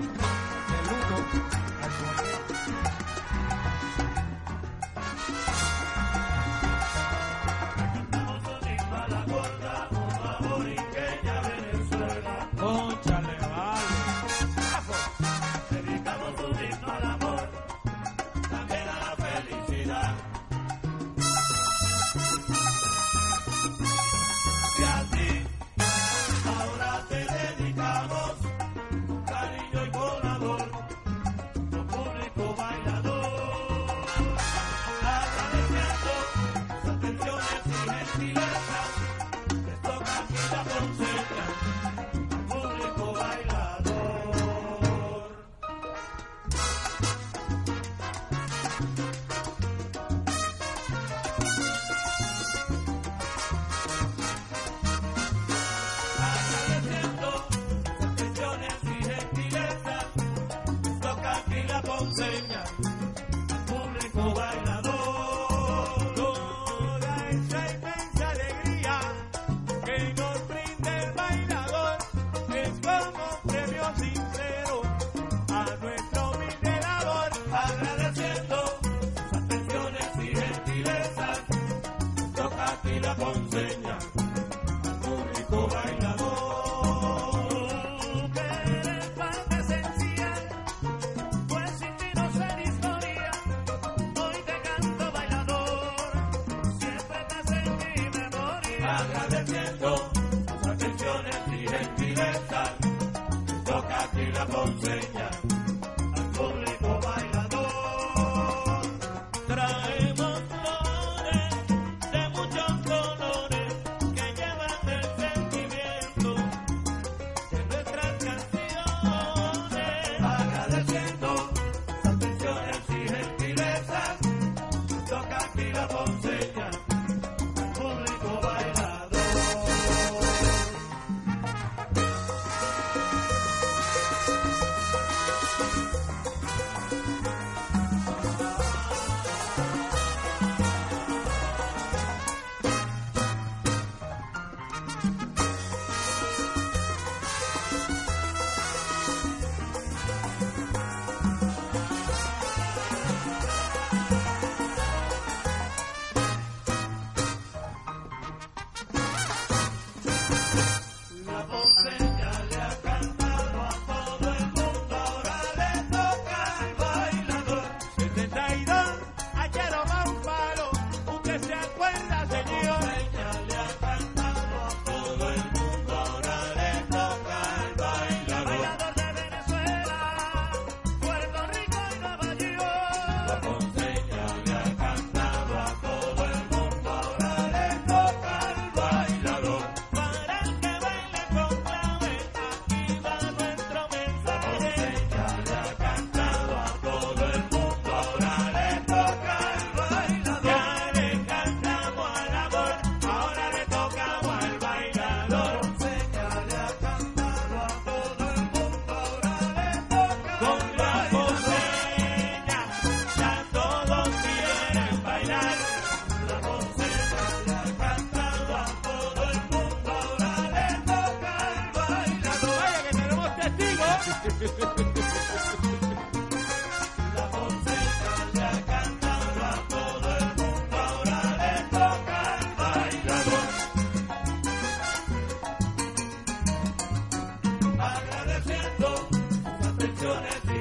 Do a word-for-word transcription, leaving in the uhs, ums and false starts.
del uno al nueve. Cantamos un himno a la gorda, una boriqueña Venezuela. Cónchale, vale. Dedicamos un himno al amor, también a la felicidad. Y a ti, ahora te dedicamos cariño y con amor, tu público bailador. Agradeciendo tus atenciones y gentilezas, les toca aquí la conseja, al público bailador. Agradeciendo sus atenciones y gentilezas, les toca aquí la ponceña, al público bailador. Toda esa inmensa alegría que nos brinda el bailador es como premio sincero a nuestra humilde labor. Agradeciendo sus atenciones y gentilezas, les toca aquí la ponceña, al público bailador. Tú que eres parte esencial, pues sin ti no ser historia. Hoy te canto bailador, siempre estás en mi memoria. Agradeciendo sus atenciones y gentilezas, les toca aquí la ponceña, al público bailador. Traemos flores de muchos colores que llevan el sentimiento de nuestras canciones. Agradeciendo sus atenciones y gentilezas, les toca aquí la ponceña, al público bailador. La ponceña le ha cantado a todo el mundo, ahora le toca al bailador. setenta y dos, ayer va un palo, usted se acuerda, La señor. ponceña le ha cantado a todo el mundo, ahora le toca al bailador. Bailador de Venezuela, Puerto Rico y Nueva York. La ponceña le ha cantado a todo el mundo, ahora le toca al bailador. Para el que baile con clave, aquí va nuestro La mensaje. ponceña le ha cantado a todo el mundo, ahora le toca al bailador. Ya le cantamos al amor, ahora le tocamos al La bailador. ponceña le ha cantado a todo el mundo, ahora le toca Con al la bailador. ponceña, ya todos quieren bailar. La ponceña le ha cantado a todo el mundo, ahora le toca al bailador. Vaya que tenemos testigos. La ponceña le ha cantado a todo el mundo, ahora le toca al bailador. Agradeciendo sus atenciones y